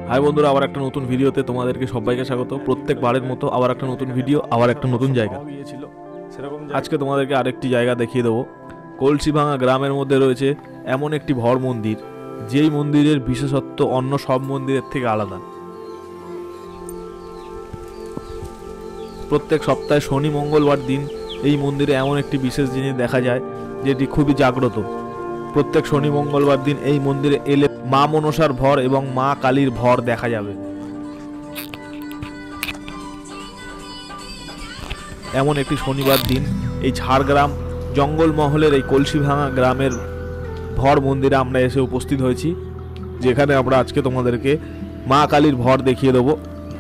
High বন্ধুরা, আবার একটা নতুন ভিডিওতে তোমাদেরকে সবাইকে স্বাগত। প্রত্যেকবারের মতো আবার একটা নতুন ভিডিও, আবার একটা নতুন জায়গা। আজকে তোমাদেরকে আরেকটি জায়গা দেখিয়ে দেবো। কলসিভাঙা গ্রামের মধ্যে রয়েছে এমন একটি ভর মন্দির, যেই মন্দিরের বিশেষত্ব অন্য সব মন্দিরের থেকে আলাদা। প্রত্যেক সপ্তাহে শনি মঙ্গলবার দিন এই মন্দিরে এমন একটি বিশেষ জিনিস দেখা যায়, যেটি খুবই জাগ্রত। প্রত্যেক শনি মঙ্গলবার দিন এই মন্দিরে এলে মা মনসার ভর এবং মা কালীর ভর দেখা যাবে। এমন একটি শনিবার দিন এই ঝাড়গ্রাম জঙ্গলমহলের এই কলসিভাঙা গ্রামের ভর মন্দিরে আমরা এসে উপস্থিত হয়েছি, যেখানে আমরা আজকে তোমাদেরকে মা কালীর ভর দেখিয়ে দেবো।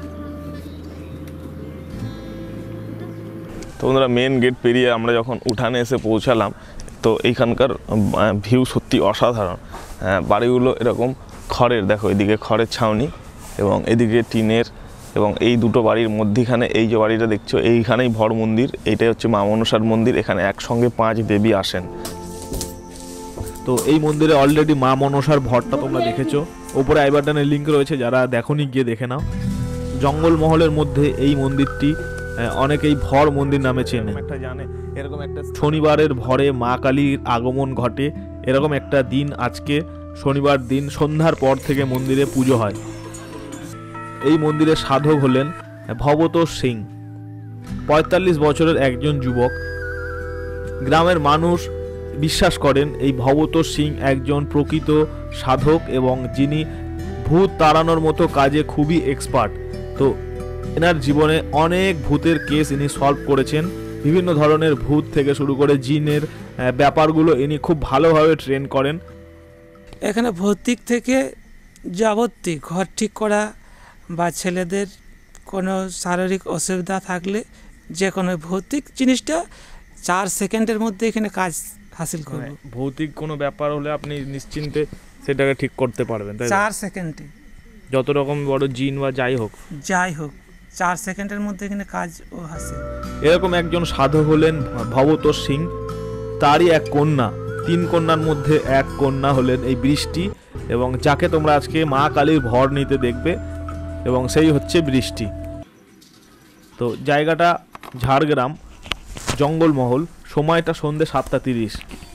তো বন্ধুরা, মেন গেট পেরিয়ে আমরা যখন উঠানে এসে পৌঁছালাম, তো এইখানকার ভিউ সত্যি অসাধারণ। বাড়িগুলো এরকম খড়ের, দেখো এদিকে খড়ের ছাউনি এবং এদিকে টিনের, এবং এই দুটো বাড়ির মধ্যিখানে এই যে বাড়িটা দেখছো, এইখানেই ভর মন্দির। এইটাই হচ্ছে মা মনসার মন্দির। এখানে একসঙ্গে 5 দেবী আসেন। তো এই মন্দিরে অলরেডি মা মনসার ভরটা তোমরা দেখেছো, ওপরে আই বাটনের লিঙ্ক রয়েছে, যারা দেখোনি গিয়ে দেখে নাও। জঙ্গলমহলের মধ্যে এই মন্দিরটি অনেকেই ভর মন্দির নামে চেনে। এরকম একটা শনিবারের ভরে মা কালীর আগমন ঘটে। এরকম একটা দিন আজকে শনিবার দিন সন্ধ্যার পর থেকে মন্দিরে পুজো হয়। এই মন্দিরের সাধক হলেন ভবতোষ সিং, 45 বছরের একজন যুবক। গ্রামের মানুষ বিশ্বাস করেন এই ভবতোষ সিং একজন প্রকৃত সাধক এবং যিনি ভূত তাড়ানোর মতো কাজে খুবই এক্সপার্ট। তো এনার জীবনে অনেক ভূতের কেস ইনি সলভ করেছেন। বিভিন্ন ধরনের ভূত থেকে শুরু করে জিনের ব্যাপারগুলো ইনি খুব ভালোভাবে ট্রেন করেন। এখানে ভৌতিক থেকে যাবতীয় ঘর ঠিক করা বা ছেলেদের কোনো শারীরিক অসুবিধা থাকলে যে কোনো ভৌতিক জিনিসটা 4 সেকেন্ডের মধ্যে এখানে কাজ হাসিল করবে। ভৌতিক কোনো ব্যাপার হলে আপনি নিশ্চিন্তে সেটাকে ঠিক করতে পারবেন, তাই 4 সেকেন্ডে। যত রকম বড় জিন বা যাই হোক 4 সেকেন্ডের মধ্যে এখানে কাজ ও হাসিল। এরকম একজন সাধক হলেন ভবতোষ সিং। তারই এক কন্যা, 3 কন্যার মধ্যে এক কন্যা হলেন এই বৃষ্টি, এবং যাকে তোমরা আজকে মা কালীর ভর নিতে দেখবে, এবং সেই হচ্ছে বৃষ্টি। তো জায়গাটা ঝাড়গ্রাম জঙ্গলমহল, সময়টা সন্ধ্যে 7:30।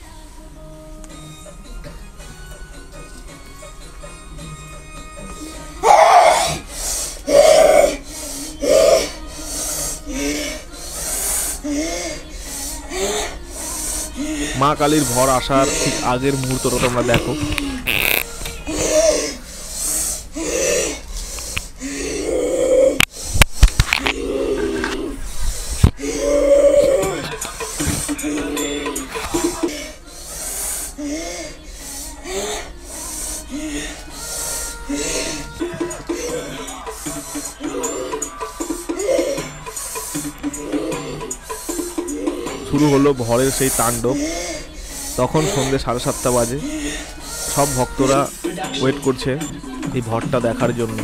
মা কালীর ভর আসার ঠিক আগের মুহূর্তটা তোমরা দেখো। শুরু হলো ভরের সেই তাণ্ডব। তখন সন্ধ্যে 7:30 বাজে। সব ভক্তরা ওয়েট করছে এই ভরটা দেখার জন্য।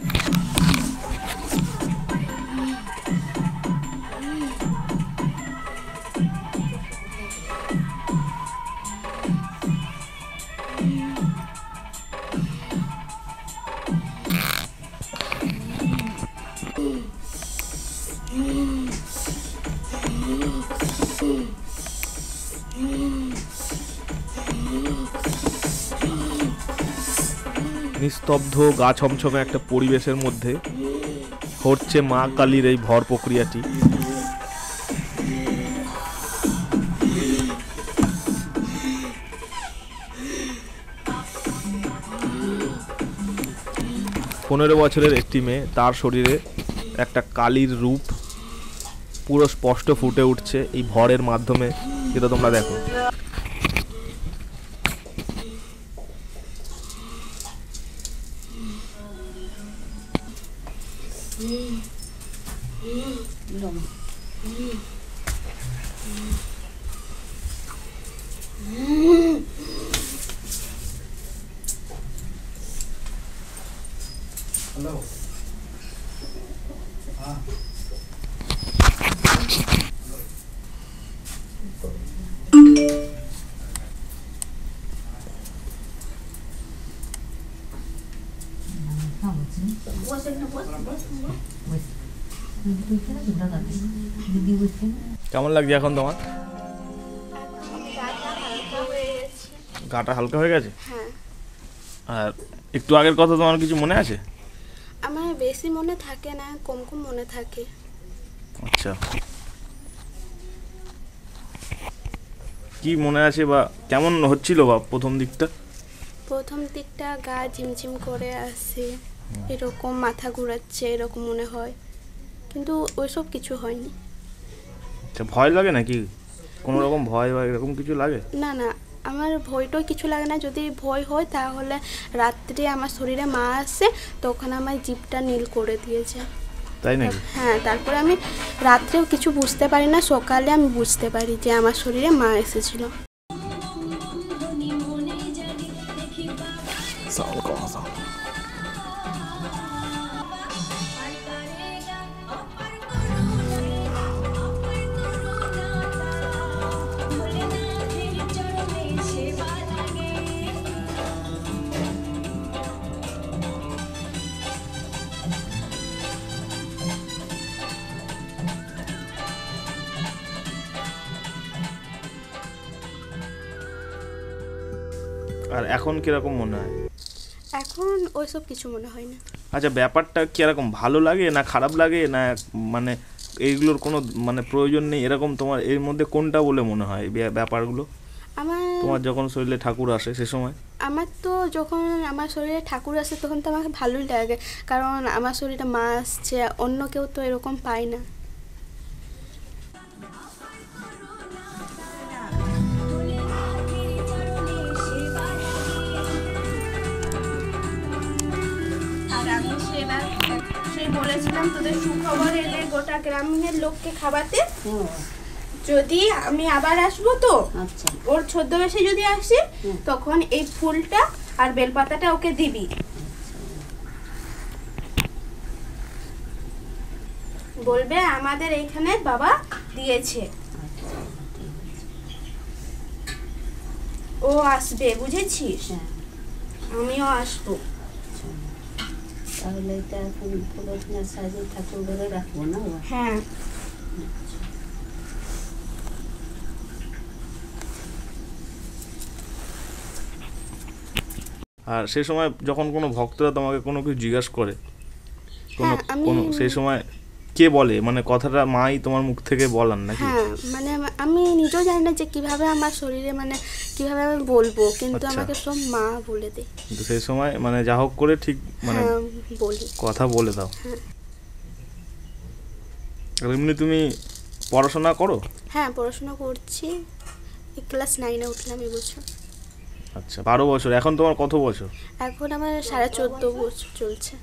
নিস্তব্ধ গা ছমছমে একটা পরিবেশের মধ্যে হচ্ছে মা কালীর এই ভর প্রক্রিয়াটি। পনেরো বছরের একটি মেয়ে, তার শরীরে একটা কালীর রূপ পুরো স্পষ্ট ফুটে উঠছে এই ভরের মাধ্যমে, যেটা তোমরা দেখো। हेलो हाँ কেমন লাগছে এখন তোমার? গাটা হালকা হয়ে গেছে? হ্যাঁ। আর একটু আগের কথা তোমার কিছু মনে আছে? আমার বেশি মনে থাকে না, কম কম মনে থাকে। আচ্ছা, কি মনে আছে বা কেমন হচ্ছিল বা প্রথম দিকটা? প্রথম দিকটা গা ঝিমঝিম করে আসে, এরকম মাথা ঘোরাচ্ছে এরকম মনে হয়, কিন্তু ওইসব কিছু হয়নি। আচ্ছা, ভয় লাগে নাকি? কোনো রকম ভয় বা এরকম কিছু লাগে? না না, আমার ভয়টাও কিছু লাগে না। যদি ভয় হয় তাহলে রাত্রে আমার শরীরে মা আসে, তখন আমার জিভটা নীল করে দিয়েছে। তাই নাকি? হ্যাঁ, তারপরে আমি রাত্রেও কিছু বুঝতে পারি না, সকালে আমি বুঝতে পারি যে আমার শরীরে মা এসেছিল। আর এখন কিরকম মনে হয়? এখন ওইসব কিছু মনে হয় না। আচ্ছা, ব্যাপারটা কিরকম, ভালো লাগে না খারাপ লাগে, না মানে এইগুলোর কোনো মানে প্রয়োজন নেই এরকম তোমার এর মধ্যে কোনটা বলে মনে হয় ব্যাপারগুলো তোমার যখন শরীরে ঠাকুর আসে সে সময়? আমার তো যখন আমার শরীরে ঠাকুর আসে তখন তো আমাকে ভালোই লাগে, কারণ আমার শরীরে মা আসছে, অন্য কেউ তো এরকম পায় না। আর আমি সেই বলেছিলাম তোদের সুখবর এলে গোটা গ্রামের লোককে খাওয়াতে, যদি আমি আবার আসবো তো ওর ছদ্মবেশে যদি আসি তখন এই ফুলটা আর বেলপাতাটা ওকে দিবি, বলবে আমাদের এইখানে বাবা দিয়েছে। ও আসবে, বুঝেছিস? আমিও আসবো। তাহলে এটা এখন ফুলসনার সাজে ঠাকুর ঘরে রাখবো না? হ্যাঁ। আর সেই সময় যখন কোনো ভক্তরা তোমাকে কোনো কিছু জিজ্ঞাসা করে, কোনো আমি কোনো সেই সময় কে বলে, মানে কথাটা মাই তোমার মুখ থেকে বলান নাকি? হ্যাঁ, মানে আমি নিজেও জানি না যে কিভাবে আমার শরীরে মানে কিভাবে আমি বলবো, কিন্তু আচ্ছা। আমাকে সব মা বলে দেয়। কিন্তু সেই সময় মানে যা হোক করে ঠিক মানে হ্যাঁ, বলি। কথা বলে দাও। হ্যাঁ। আর এমনি তুমি পড়াশোনা করো? হ্যাঁ, পড়াশোনা করছি, ক্লাস 9-এ উঠলাম এবছর। আচ্ছা, 12 বছর। এখন তোমার কত বছর? এখন আমার 14.5 বছর চলছে।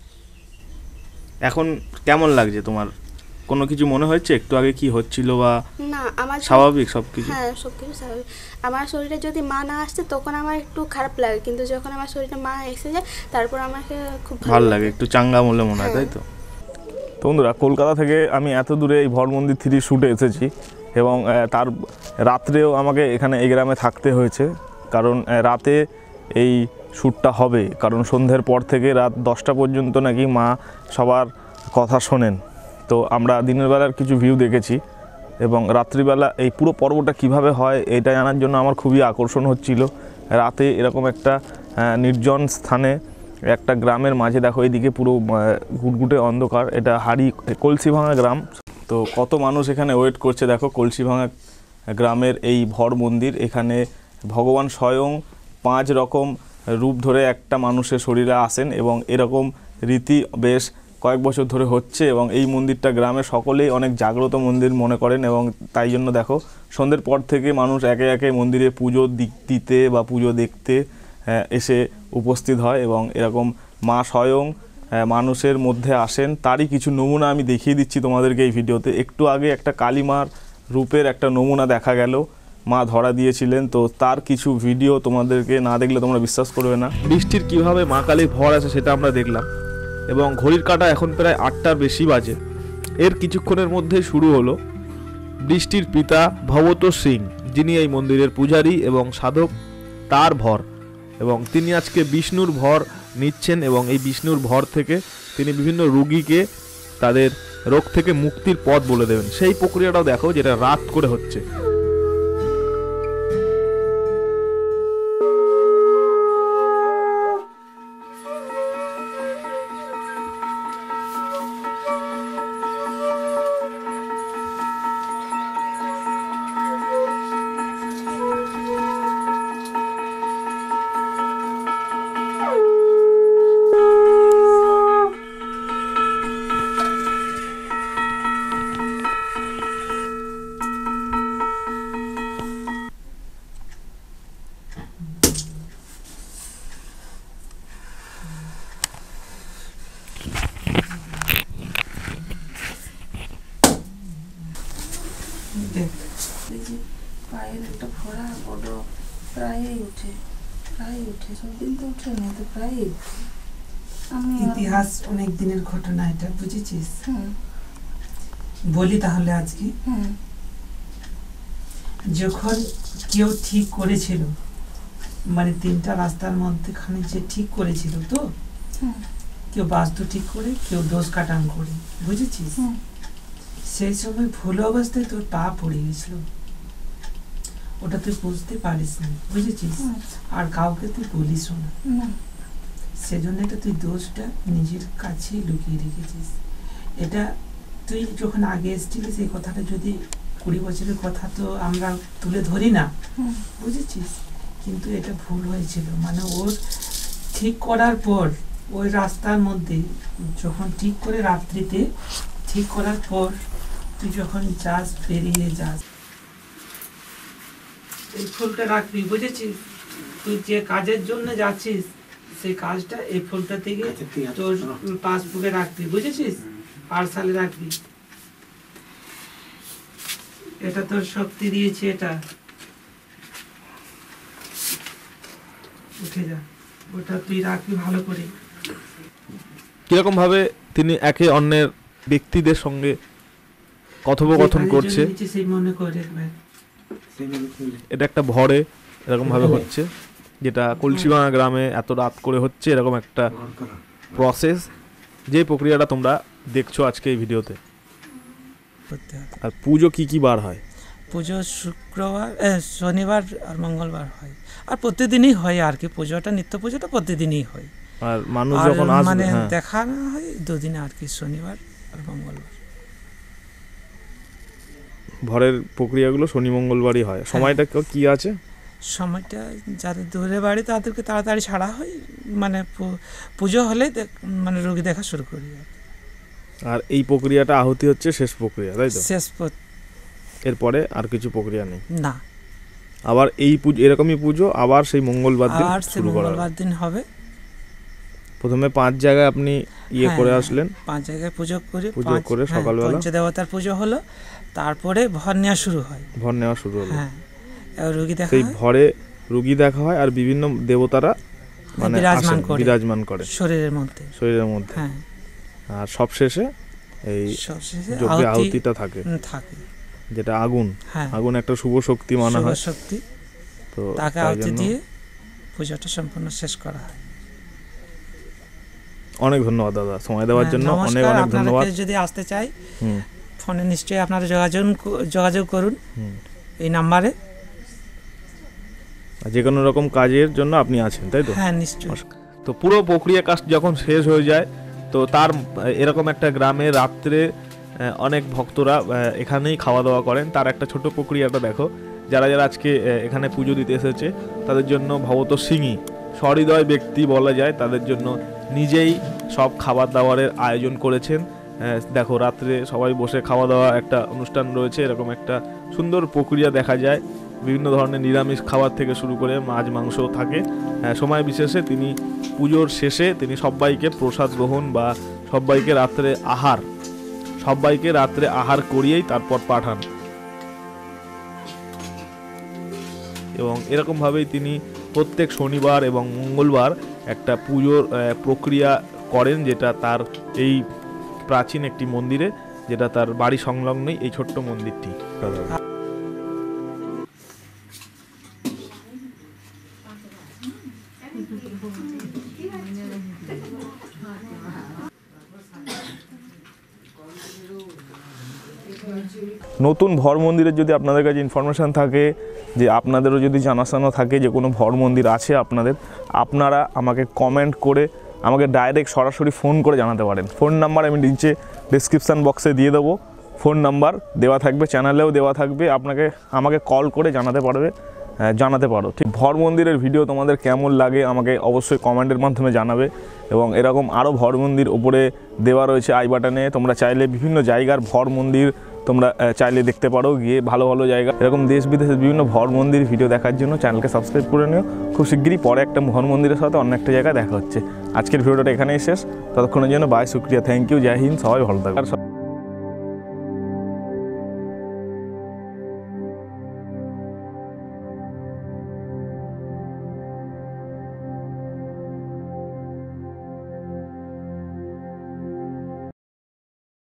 এখন কেমন লাগছে তোমার? কোনো কিছু মনে হচ্ছে একটু আগে কি হচ্ছিল বা না, আমার স্বাভাবিক সবকিছু? হ্যাঁ, সবকিছু স্বাভাবিক। আমার শরীরে যদি মা না আসছে তখন আমার একটু খারাপ লাগে, কিন্তু যখন আমার শরীরে মা এসে যায় তারপর আমাকে খুব ভালো লাগে, একটু চাঙ্গা মনে হয়, তাই তো? তো বন্ধুরা, কলকাতা থেকে আমি এত দূরে এই ভর মন্দির 3 শুটে এসেছি এবং তার রাত্রেও আমাকে এখানে এই গ্রামে থাকতে হয়েছে, কারণ রাতে এই শ্যুটটা হবে, কারণ সন্ধ্যের পর থেকে রাত 10টা পর্যন্ত নাকি মা সবার কথা শোনেন। তো আমরা দিনের বেলার কিছু ভিউ দেখেছি এবং রাত্রিবেলা এই পুরো পর্বটা কিভাবে হয় এটা জানার জন্য আমার খুবই আকর্ষণ হচ্ছিল। রাতে এরকম একটা নির্জন স্থানে একটা গ্রামের মাঝে দেখো এইদিকে পুরো গুটগুটে অন্ধকার, এটা কলসিভাঙা গ্রাম। তো কত মানুষ এখানে ওয়েট করছে দেখো, কলসিভাঙা গ্রামের এই ভর মন্দির, এখানে ভগবান স্বয়ং 5 রকম রূপ ধরে একটা মানুষের শরীরে আসেন এবং এরকম রীতি বেশ কয়েক বছর ধরে হচ্ছে এবং এই মন্দিরটা গ্রামে সকলেই অনেক জাগ্রত মন্দির মনে করেন এবং তাই জন্য দেখো সন্ধ্যের পর থেকে মানুষ একে একে মন্দিরে পুজো দিতে বা পুজো দেখতে এসে উপস্থিত হয় এবং এরকম মা স্বয়ং মানুষের মধ্যে আসেন। তারই কিছু নমুনা আমি দেখিয়ে দিচ্ছি তোমাদেরকে এই ভিডিওতে। একটু আগে একটা কালীমার রূপের একটা নমুনা দেখা গেল, মা ধরা দিয়েছিলেন, তো তার কিছু ভিডিও তোমাদেরকে না দেখলে তোমরা বিশ্বাস করবে না। বৃষ্টির কিভাবে মা কালীর ভর আছে সেটা আমরা দেখলাম এবং ঘড়ির কাঁটা এখন প্রায় 8টার বেশি বাজে। এর কিছুক্ষণের মধ্যে শুরু হলো বৃষ্টির পিতা ভবত সিং, যিনি এই মন্দিরের পূজারী এবং সাধক, তার ভর, এবং তিনি আজকে বিষ্ণুর ভর নিচ্ছেন এবং এই বিষ্ণুর ভর থেকে তিনি বিভিন্ন রোগীকে তাদের রোগ থেকে মুক্তির পথ বলে দেবেন। সেই প্রক্রিয়াটাও দেখো, যেটা রাত করে হচ্ছে। পায়ের একটা ফোড়া বড় প্রায়ই উঠে সব দিন তো উঠে না, তো প্রায়ই আমি ইতিহাস অনেক দিনের ঘটনা, এটা বুঝেছিস? বলি তাহলে আজকে। যখন কেউ ঠিক করেছিল, মানে 3টা রাস্তার মধ্যেখানে যে ঠিক করেছিল, তো কেউ বাস্তু ঠিক করে, কেউ দোষ কাটান করে, বুঝেছিস? সেই সময় ভুল অবস্থায় তোর পা পড়ে গেছিল, ওটা তুই বুঝতে পারিস না, বুঝেছিস? আর কাউকে তুই বলিস না, সেজন্য এটা তুই দোষটা নিজের কাছেই লুকিয়ে রেখেছিস। এটা তুই যখন আগে এসেছিলিস, এই কথাটা যদি 20 বছরের কথা তো আমরা তুলে ধরি না, বুঝেছিস? কিন্তু এটা ভুল হয়েছিল, মানে ওর ঠিক করার পর ওই রাস্তার মধ্যে যখন ঠিক করে রাত্রিতে ঠিক করার পর তুই যখন যাস, বেরিয়ে যাস, এই ফুলটা রাখবি, বুঝেছিস? তুই যে কাজের জন্য যাচ্ছিস, সেই কাজটা এই ফুলটা থেকে তোর পাসবুকে রাখবি, বুঝেছিস? পার্সালে রাখবি। এটা তোর শক্তি দিয়েছে, এটা উঠে যা, ওটা তুই রাখবি ভালো করে। কিরকম ভাবে তিনি একে অন্যের ব্যক্তিদের সঙ্গে কথোপকথন করছে, সেই মনে করে একবার। এটা একটা ভরে এরকম ভাবে হচ্ছে, যেটা কলসিভাঙা গ্রামে এত রাত করে হচ্ছে, এরকম একটা প্রসেস, যে প্রক্রিয়াটা তোমরা দেখছো আজকে এই ভিডিওতে। আর পুজো কি বার হয়? পুজো শুক্রবার, শনিবার আর মঙ্গলবার হয়, আর প্রতিদিনই হয় আর কি। পুজোটা, নিত্য পুজোটা প্রতিদিনই হয়। আর মানুষ যখন আসবে, মানে দেখা না হয় 2 দিনে আর কি, শনিবার আর মঙ্গলবার। ভরের প্রক্রিয়াগুলো শনি মঙ্গলবারই হয়। সময়টা কি আছে? সময়টা যাদের দূরে বাড়ি তাদেরকে তাড়াতাড়ি ছাড়া হয়, মানে পুজো হলে মানে রোগী দেখা শুরু করি। আর এই প্রক্রিয়াটা আহুতি হচ্ছে শেষ প্রক্রিয়া, তাই তো? শেষ এরপরে আর কিছু প্রক্রিয়া নেই না। আবার এই পুজো, এরকমই পুজো আবার সেই মঙ্গলবার দিন শুরু করা হবে। মঙ্গলবার দিন হবে। প্রথমে 5 জায়গায় আপনি করে আসলেন, 5 জায়গায় পুজো করে সকালবেলা পঞ্চদেবতার পুজো হলো, তারপরে ভর নেওয়া শুরু হয়। ভর নেওয়া শুরু হলো। হ্যাঁ, রোগী দেখা সেই ভরে রোগী দেখা হয়, আর বিভিন্ন দেবতারা মানে বিরাজমান করে শরীরের মধ্যে। হ্যাঁ, আর সবশেষে এই যজ্ঞে আহুতিটা থাকে, যেটা আগুন। আগুন একটা শুভ শক্তি মানা হয়, শক্তি, তো তাকে আহুতি দিয়ে পূজাটা সম্পূর্ণ শেষ করা হয়। অনেক ধন্যবাদ দাদা সময় দেওয়ার জন্য, অনেক ধন্যবাদ। যদি আসতে চাই, ফোনে নিশ্চয়ই আপনারা যোগাযোগ করুন এই নাম্বারে। যে কোনো রকম কাজের জন্য আপনি আছেন, তাই তো? হ্যাঁ, নিশ্চয়ই। তো পুরো প্রক্রিয়া কাজ যখন শেষ হয়ে যায়, তো তার এরকম একটা গ্রামে রাত্রে অনেক ভক্তরা এখানেই খাওয়া দাওয়া করেন। তার একটা ছোট প্রক্রিয়াটা দেখো। যারা আজকে এখানে পুজো দিতে এসেছে, তাদের জন্য ভবত সিংই সহৃদয় ব্যক্তি বলা যায়, তাদের জন্য নিজেই সব খাবার দাবারের আয়োজন করেছেন। দেখো, রাত্রে সবাই বসে খাওয়া দাওয়া একটা অনুষ্ঠান রয়েছে, এরকম একটা সুন্দর প্রক্রিয়া দেখা যায়। বিভিন্ন ধরনের নিরামিষ খাবার থেকে শুরু করে মাছ মাংসও থাকে। সময় বিশেষে তিনি পুজোর শেষে তিনি সবাইকে প্রসাদ গ্রহণ বা সবাইকে রাত্রে আহার করিয়েই তারপর পাঠান। এবং এরকমভাবেই তিনি প্রত্যেক শনিবার এবং মঙ্গলবার একটা পুজোর প্রক্রিয়া করেন, যেটা তার এই প্রাচীন একটি মন্দিরে, যেটা তার বাড়ি সংলগ্নই এই ছোট্ট মন্দিরটি। নতুন ভর মন্দিরের যদি আপনাদের কাছে ইনফরমেশান থাকে, যে আপনাদেরও যদি জানাশোনা থাকে যে কোনো ভর মন্দির আছে আপনাদের, আপনারা আমাকে কমেন্ট করে আমাকে ডাইরেক্ট সরাসরি ফোন করে জানাতে পারেন। ফোন নাম্বার আমি নিচে ডিসক্রিপশান বক্সে দিয়ে দেবো, ফোন নাম্বার দেওয়া থাকবে, চ্যানেলেও দেওয়া থাকবে, আমাকে কল করে জানাতে পারো। ঠিক ভর মন্দিরের ভিডিও তোমাদের কেমন লাগে আমাকে অবশ্যই কমেন্টের মাধ্যমে জানাবে। এবং এরকম আরও ভর মন্দির ওপরে দেওয়া রয়েছে আই বাটনে, তোমরা চাইলে বিভিন্ন জায়গার ভর মন্দির তোমরা চাইলে দেখতে পারো গিয়ে, ভালো ভালো জায়গা। এরকম দেশ বিদেশের বিভিন্ন ভর মন্দির ভিডিও দেখার জন্য চ্যানেলকে সাবস্ক্রাইব করে নিও। খুব শিগগিরই পরে একটা ভর মন্দিরের সাথে অন্য একটা জায়গায় দেখা হচ্ছে। আজকের ভিডিওটা এখানেই শেষ, ততক্ষণের জন্য বাই, শুক্রিয়া, থ্যাংক ইউ, জয় হিন্দ, সবাই ভালো থাকবে।